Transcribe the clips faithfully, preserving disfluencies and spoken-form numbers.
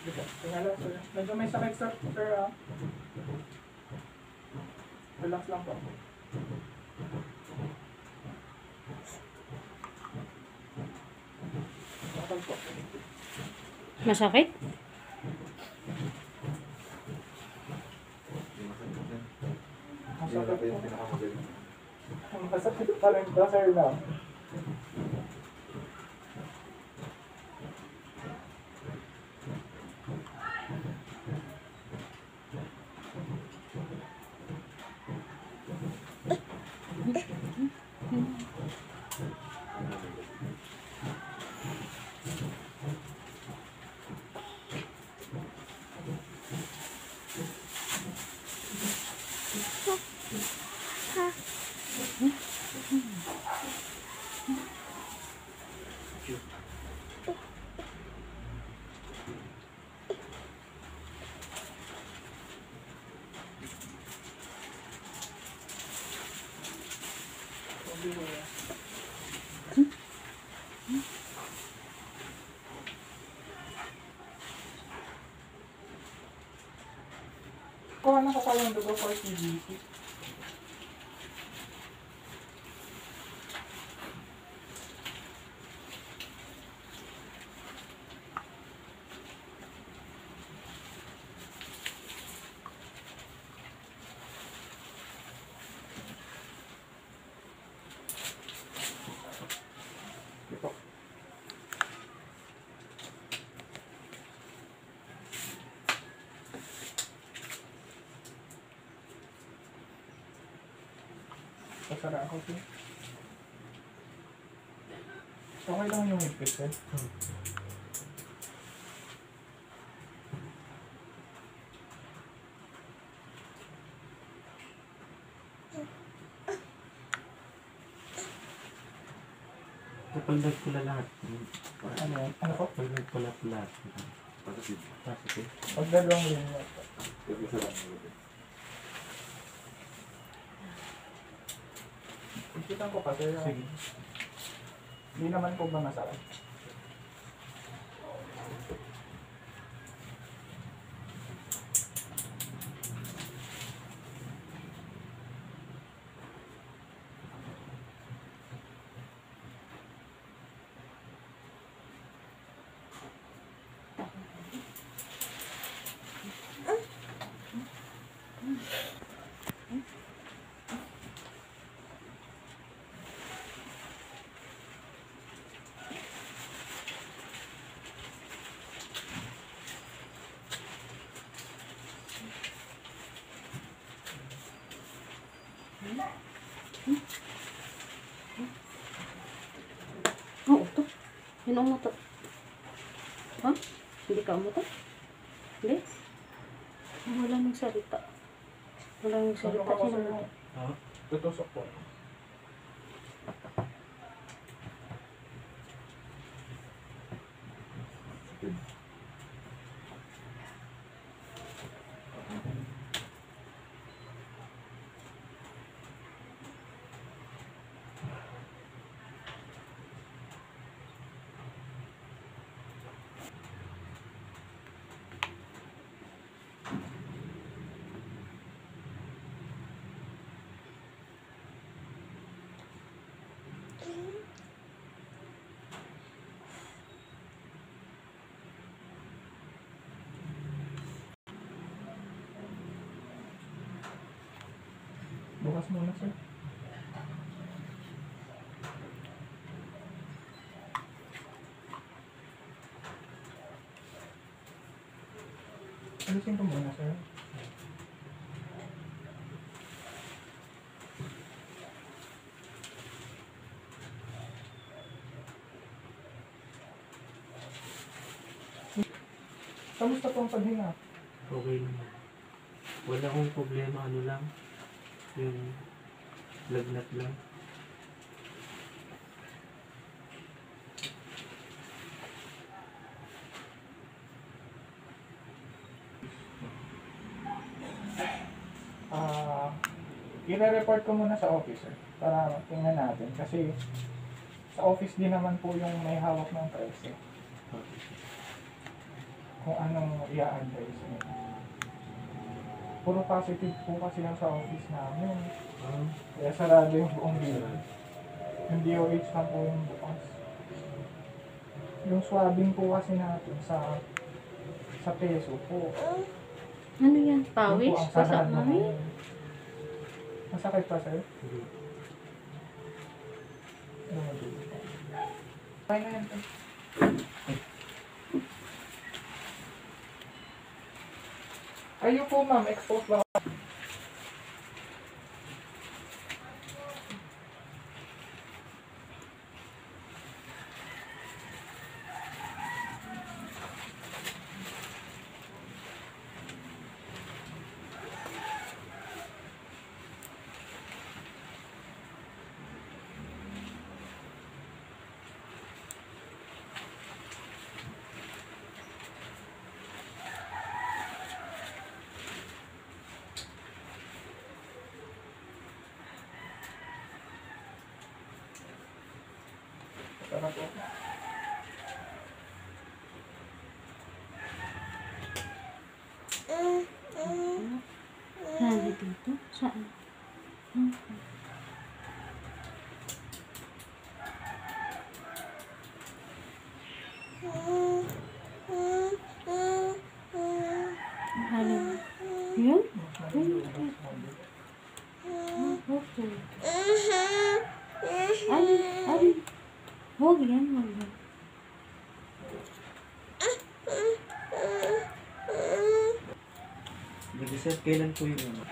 Tingala, sir. Medyo may sakit, sir. Sir, ah. Relax lang po. Bakal po. Masakit? Masakit po. Masakit pa rin ba, sir, na? Kuha na ko kayong dugo for T V C. Ito. Pasara ako, sir. Okay lang yung higpit, sir. Hmm. Kapag ko na lahat. Ano yan? Ano po? Kapag ko na lahat. Positive. Positive. Pag dalawang rin mo. Ikitan ko pa, sir. Sige. Hindi naman po ba masarap? Oo, oh, ito. Yun ang umutot. Ha? Hindi ka umutot? Hindi? Oh, wala nang salita. Wala nang salita. Sino mo? Ha? Tutusok po. Bukas muna, sir. Alisin ko muna, sir. Kamusta po ang paghinga? Okay naman. Wala akong problema. Ano lang. Yung lagnat lang. Ah, i-report ko muna sa office, sir, para tingnan natin. Kasi sa office din naman po yung may hawak ng prese. kung anong i-advise mo. Puro positive po kasi lang sa office namin. Ah, Kaya sarado yung buong building. Yung D O H lang po yung bukas. Yung swabbing po kasi natin sa sa peso po. Ano yan? Yun Pawis? po ang Basa sarado mami? ngayon. Masakit pa sir? hindi. Ano dito? Kaya na yan. Kayo po ma'am, expose ba? Tara po. Saan dito? Saan? Hmm. Halo. Yun? Ah, okay. Ay, ay. Huwag yan, huwag yan. Hindi sir, kailan po yung ano?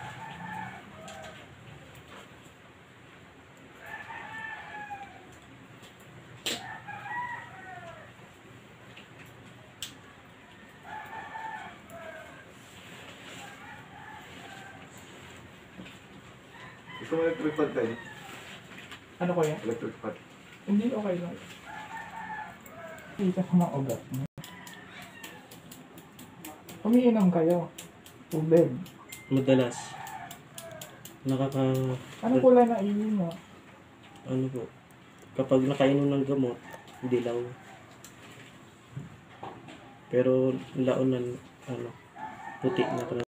Gusto mo electric pad tayo? Ano ko yan? Electric pad. Hindi, okay lang. Kita ko mga ugat mo. Umiinom kayo. Tubig. Madalas. Nakaka... Ano kulay na iwi mo? Ano po? Kapag nakainom ng gamot, dilaw. Pero laon ng ano, puti na